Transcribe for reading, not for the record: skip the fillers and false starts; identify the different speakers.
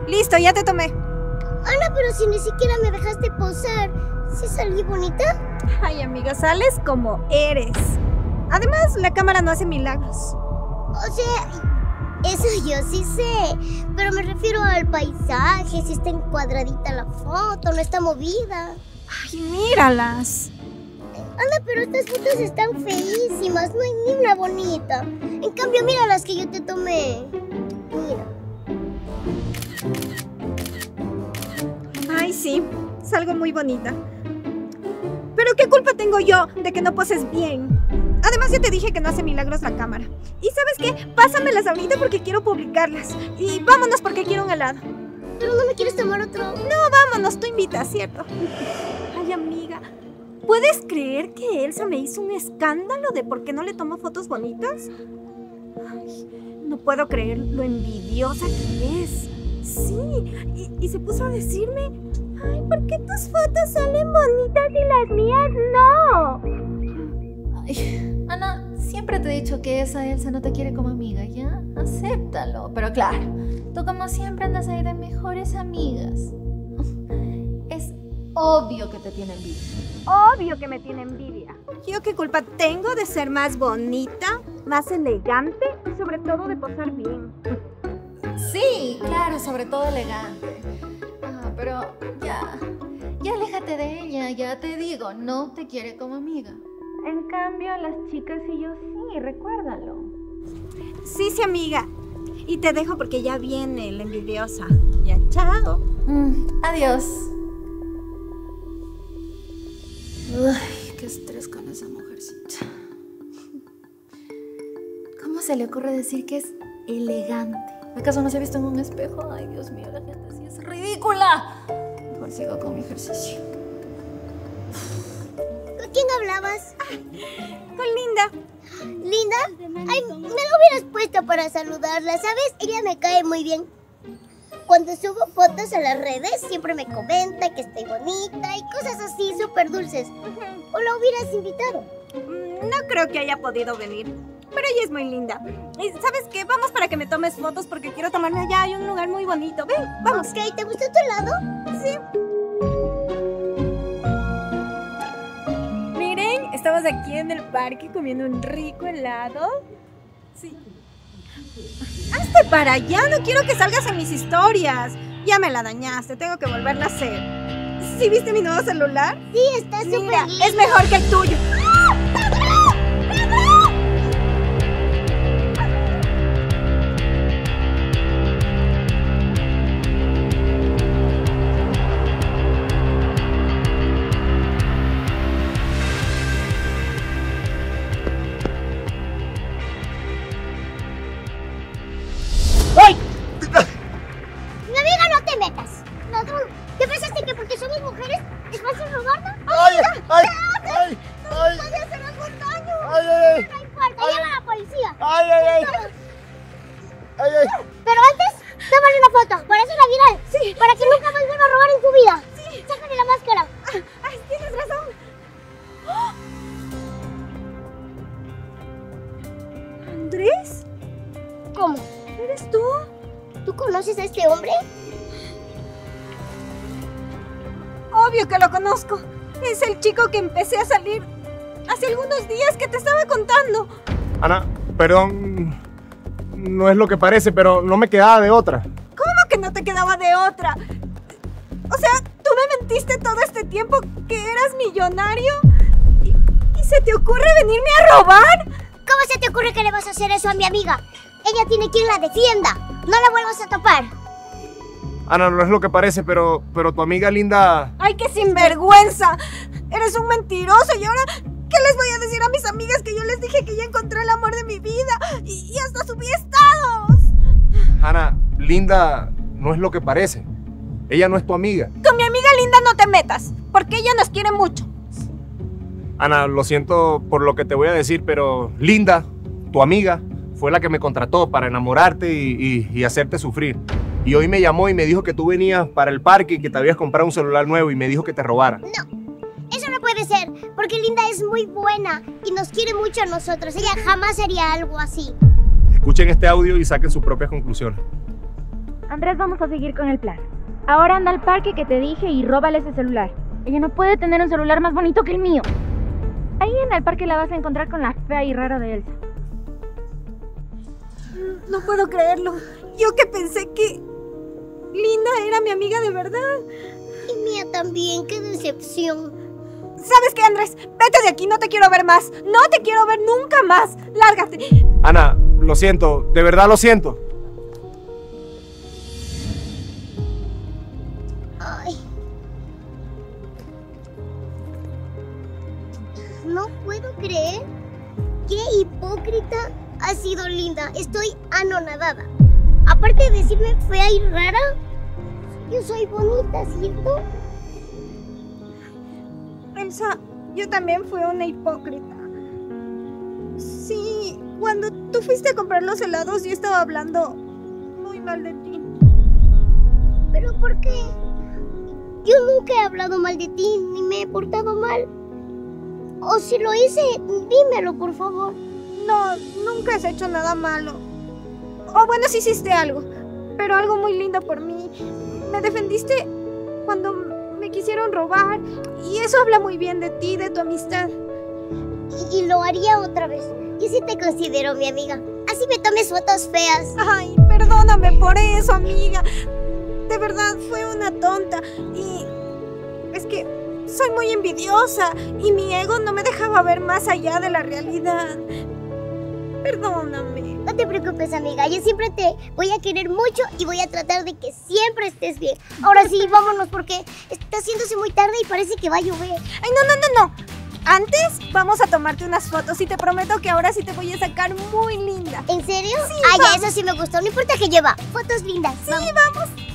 Speaker 1: Listo, ya te tomé.
Speaker 2: Ana, pero si ni siquiera me dejaste posar. ¿Sí salí bonita?
Speaker 1: Ay, amiga, sales como eres. Además, la cámara no hace milagros.
Speaker 2: O sea, eso yo sí sé. Pero me refiero al paisaje, si está encuadradita la foto, no está movida.
Speaker 1: Ay, míralas.
Speaker 2: Ana, pero estas fotos están feísimas, no hay ni una bonita. En cambio, mira las que yo te tomé. Mira.
Speaker 1: Ay, sí, salgo muy bonita. Pero ¿qué culpa tengo yo de que no poses bien? Además, ya te dije que no hace milagros la cámara. ¿Y sabes qué? Pásamelas ahorita porque quiero publicarlas. Y vámonos porque quiero un helado.
Speaker 2: ¿Pero no me quieres tomar otro?
Speaker 1: No, vámonos, tú invitas, ¿cierto? Ay, amiga, ¿puedes creer que Elsa me hizo un escándalo de por qué no le tomo fotos bonitas? Ay, no puedo creer lo envidiosa que es. Sí, y se puso a decirme, ay, ¿por qué tus fotos salen bonitas y las mías no?
Speaker 3: Ay, Ana, siempre te he dicho que esa Elsa no te quiere como amiga, ¿ya? Acéptalo. Pero claro, tú como siempre andas ahí de mejores amigas. Es obvio que te tiene envidia.
Speaker 1: Obvio que me tiene envidia. ¿Yo qué culpa tengo de ser más bonita, más elegante y sobre todo de posar bien?
Speaker 3: Sí, claro, sobre todo elegante. Pero ya aléjate de ella, ya te digo, no te quiere como amiga. En cambio, las chicas y yo sí, recuérdalo.
Speaker 1: Sí, amiga. Y te dejo porque ya viene la envidiosa. Ya, chao.
Speaker 3: Adiós. Uy, qué estrés con esa mujercita. ¿Cómo se le ocurre decir que es elegante? ¿Acaso no se ha visto en un espejo? Ay, Dios mío, la gente sí es ridícula. Mejor sigo con mi ejercicio.
Speaker 2: ¿Con quién hablabas?
Speaker 1: Con Linda.
Speaker 2: ¿Linda? Ay, me lo hubieras puesto para saludarla, ¿sabes? Ella me cae muy bien. Cuando subo fotos a las redes, siempre me comenta que estoy bonita y cosas así súper dulces. ¿O la hubieras invitado?
Speaker 1: No creo que haya podido venir. Pero ella es muy linda. ¿Y sabes qué? Vamos para que me tomes fotos porque quiero tomarme allá. Hay un lugar muy bonito. Ven, vamos.
Speaker 2: Ok, ¿te gustó tu helado?
Speaker 1: Sí. Miren, estamos aquí en el parque comiendo un rico helado. Sí. Hazte para allá, no quiero que salgas en mis historias. Ya me la dañaste, tengo que volverla a hacer. ¿Sí viste mi nuevo celular?
Speaker 2: Sí, está súper lindo.
Speaker 1: Es mejor que el tuyo.
Speaker 2: ¡Ay! Mi amiga, no te metas. No, ¿qué pensaste que porque somos mujeres es fácil robarnos?
Speaker 4: ¡Ay! ¡Ay! ¡Ay!
Speaker 2: No
Speaker 4: ¡Ay!
Speaker 2: puede hacer algún daño.
Speaker 4: ¡Ay! ¡Ay!
Speaker 2: No importa, llama a la policía.
Speaker 4: ¡Ay! ¡Ay! ¡Ay! ¡Ay! ¡Ay!
Speaker 2: Pero antes, tómale una foto para hacerla viral. Sí. Para que nunca más vuelva a robar en su vida. Sí. Sácale la máscara.
Speaker 1: Ay, tienes razón. ¿Andrés?
Speaker 2: ¿Cómo?
Speaker 1: ¿Eres tú?
Speaker 2: ¿Tú conoces a este hombre?
Speaker 1: Obvio que lo conozco. Es el chico que empecé a salir hace algunos días que te estaba contando.
Speaker 4: Ana, perdón. No es lo que parece, pero no me quedaba de otra.
Speaker 1: ¿Cómo que no te quedaba de otra? O sea, tú me mentiste todo este tiempo que eras millonario y se te ocurre venirme a robar.
Speaker 2: ¿Cómo se te ocurre que le vas a hacer eso a mi amiga? Ella tiene quien la defienda. No la vuelvas a topar.
Speaker 4: Ana, no es lo que parece, pero tu amiga Linda...
Speaker 1: ¡Ay, qué sinvergüenza! Eres un mentiroso y ahora... ¿Qué les voy a decir a mis amigas que yo les dije que ya encontré el amor de mi vida? Y hasta subí estados.
Speaker 4: Ana, Linda no es lo que parece. Ella no es tu amiga.
Speaker 1: Con mi amiga Linda no te metas, porque ella nos quiere mucho.
Speaker 4: Ana, lo siento por lo que te voy a decir, pero Linda, tu amiga, fue la que me contrató para enamorarte y hacerte sufrir. Y hoy me llamó y me dijo que tú venías para el parque y que te habías comprado un celular nuevo y me dijo que te robara.
Speaker 2: No, eso no puede ser, porque Linda es muy buena y nos quiere mucho a nosotros. Ella jamás haría algo así.
Speaker 4: Escuchen este audio y saquen sus propias conclusiones.
Speaker 5: Andrés, vamos a seguir con el plan. Ahora anda al parque que te dije y róbale ese celular. Ella no puede tener un celular más bonito que el mío. Ahí en el parque la vas a encontrar con la fea y rara de Elsa.
Speaker 1: No puedo creerlo. Yo que pensé que Linda era mi amiga de verdad.
Speaker 2: Y mía también, qué decepción.
Speaker 1: ¿Sabes qué, Andrés? Vete de aquí, no te quiero ver más. No te quiero ver nunca más. Lárgate.
Speaker 4: Ana, lo siento, de verdad lo siento.
Speaker 2: Ay. No puedo creer qué hipócrita ha sido Linda. Estoy anonadada. Aparte de decirme fea y rara, yo soy bonita, ¿cierto?
Speaker 1: Elsa, yo también fui una hipócrita. Sí, cuando tú fuiste a comprar los helados, yo estaba hablando muy mal de ti.
Speaker 2: ¿Pero por qué? Yo nunca he hablado mal de ti, ni me he portado mal. O si lo hice, dímelo, por favor.
Speaker 1: No, nunca has hecho nada malo. O bueno, sí hiciste algo, pero algo muy lindo por mí. Me defendiste cuando me quisieron robar, y eso habla muy bien de ti, de tu amistad.
Speaker 2: Y lo haría otra vez. Yo sí te considero mi amiga. Así me tomes fotos feas.
Speaker 1: Ay, perdóname por eso, amiga. De verdad, fue una tonta. Y es que soy muy envidiosa y mi ego no me dejaba ver más allá de la realidad. Perdóname.
Speaker 2: No te preocupes, amiga. Yo siempre te voy a querer mucho y voy a tratar de que siempre estés bien. Ahora sí, vámonos porque está haciéndose muy tarde y parece que va a llover.
Speaker 1: Ay, no. Antes vamos a tomarte unas fotos y te prometo que ahora sí te voy a sacar muy linda.
Speaker 2: ¿En serio?
Speaker 1: Sí,
Speaker 2: ya,
Speaker 1: vamos.
Speaker 2: eso sí me gustó. No importa que lleva. Fotos lindas.
Speaker 1: Sí, vamos.